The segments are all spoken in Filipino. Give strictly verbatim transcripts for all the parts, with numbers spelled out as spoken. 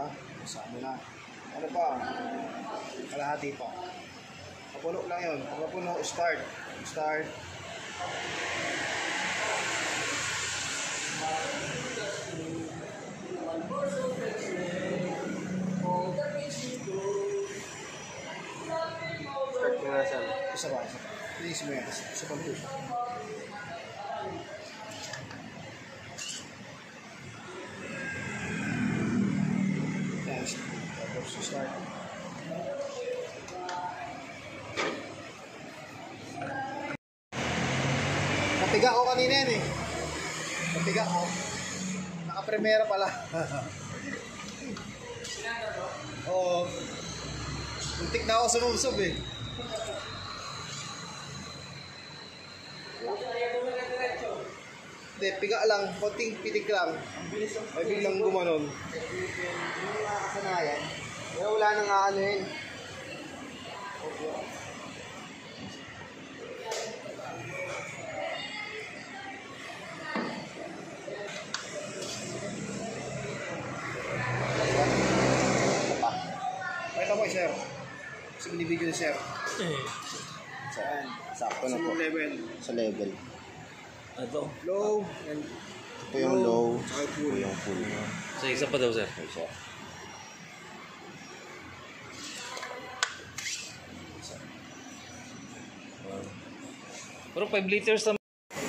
ha. Kasama na. Ano pa? Kalahati pa. Kapuno lang yun. Kapuno, start. Start. Start mo na saan? Isa pa, isa pa. Please mo yan. Isa pa po. Yes. Tapos start. Napiga ko kanina yan eh. Napiga ko. Naka-premiera pala. Oo. Muntik na ako sumubsob eh. Hindi, piga lang. Konting pitik lang. May biglang gumanon. Yung mga kasanayan, pero wala nang ano yun. Pakita mo i-share. Kasi binibidyo ni share. Saan? Sakto na Sa po. level. Sa level. Ito. Low. And Ito yung low. Saka Ito full. yung full. Sa isa pa daw, sir. Isa. Pero five liters na.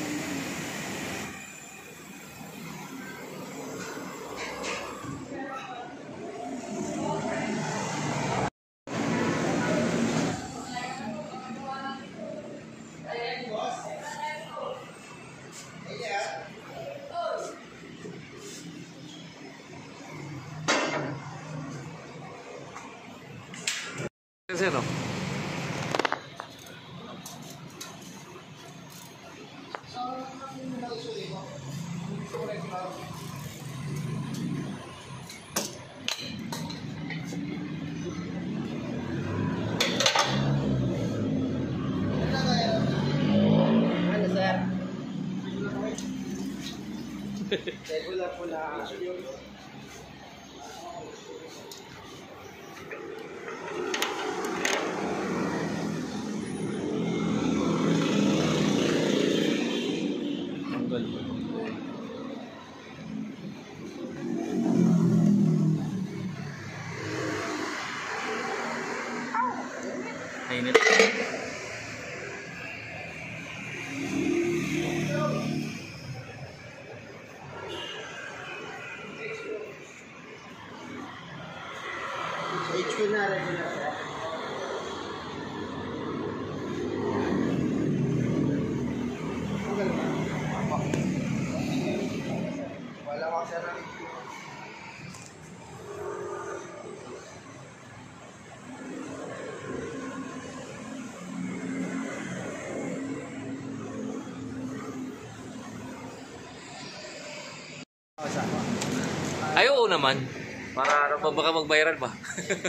Sir, no? Ano sir? Regular po na. Mainit. H Q na regular sir. Wala ko sir ng H Q. Ay, oo naman. Para ano pa, baka mag-viral pa.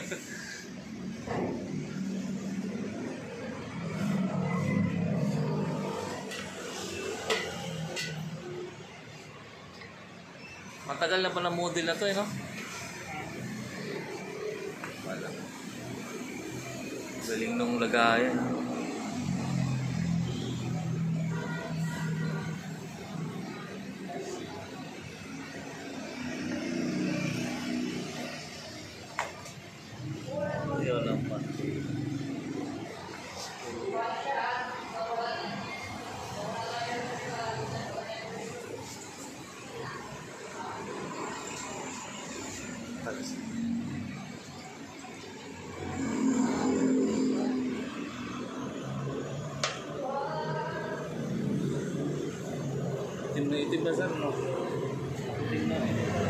Matagal na pa ng model na to, eh, no? Wala. Galing nung lagayan. Yun lang pa. Itim na itim na sir, no? Itim na itim na.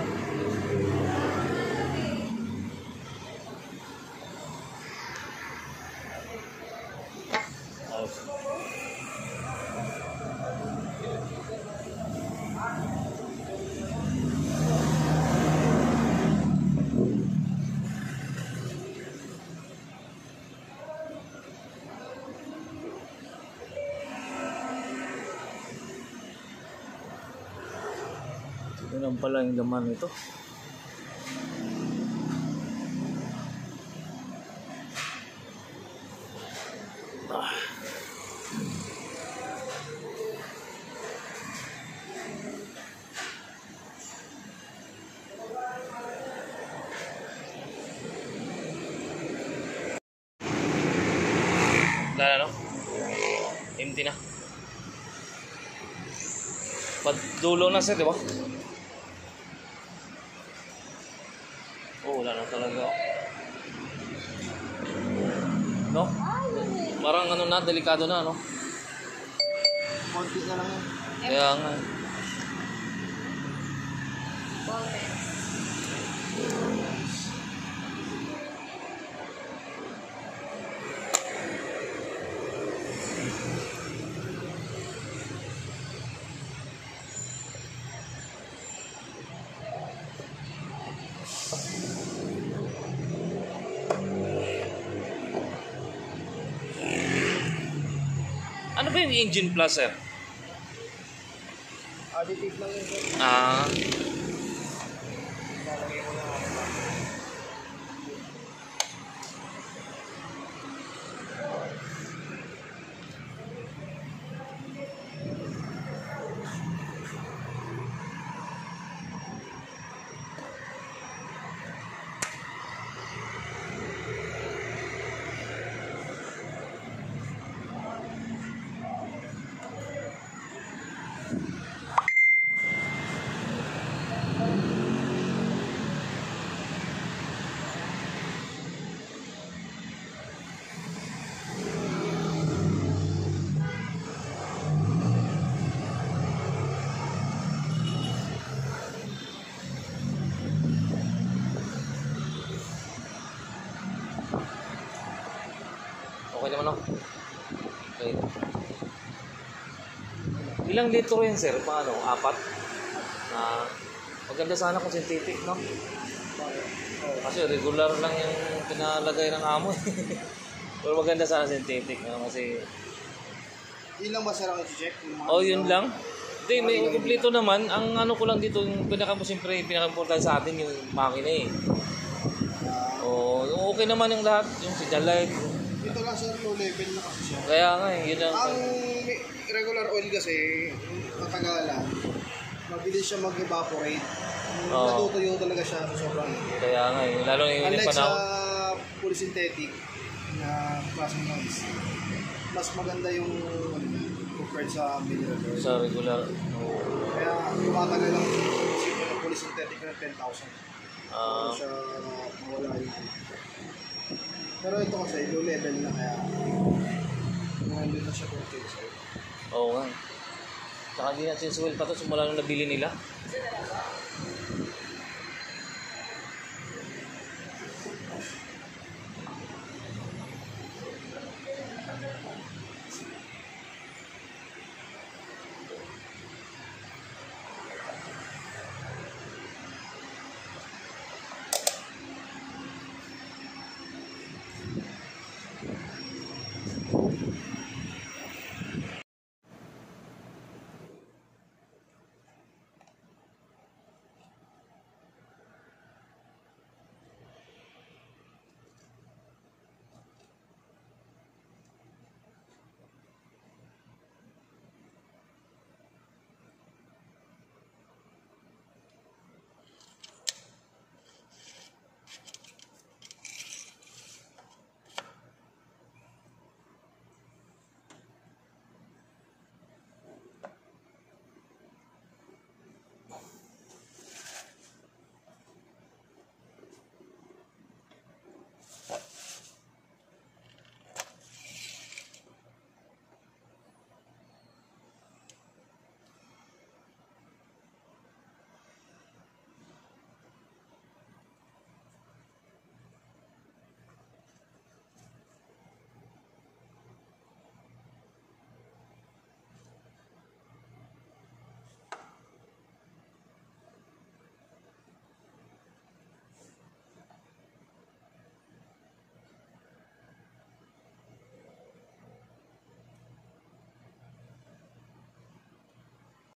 Ito lang pala yung laman nito. Ah. Wala na, no? Empty na. Padulo na, sir, di ba? Oh, wala na talaga. No? Parang ano na, delikado na, no? Konti na lang yan. Kaya nga. Ano ba yung engine plus, sir? Additive lang yun, sir. Ah, Lalagay mo na ako. okay naman ako. Okay. Ilang litro yan, sir? Paano? Apat? Ah, maganda sana kung synthetic, no? Kasi regular lang yung pinalagay ng amo eh. Pero maganda sana synthetic, no? Kasi... Yun lang ba sir ang i-check? Yung mga- Oh, yun lang. Hindi, may kumpleto naman. Ang ano ko lang dito, yung pinaka siyempre, pinaka-important sa atin yung makina eh. Oh, okay naman yung lahat. Yung signal light. Ito lang sir, low level na kasi siya. Kaya nga eh, yun ang... Ang regular oil kasi, matagalan, mabilis siya mag-evaporate. Oo. Natutuyo talaga siya sa sobrang init. Kaya nga eh, lalo na yung Unlike sa panahon. polysynthetic na klaseng noise, mas maganda yung compared sa mineral oil. Sa regular. Oh. Kaya tumatagal lang yung polysynthetic na ten thousand. Ah, Ano siya mawala yung... Pero ito kasi low level na kaya nandun na siya kung sa'yo. oo nga. Saka hindi natin swell pa to simula nung nabili nila.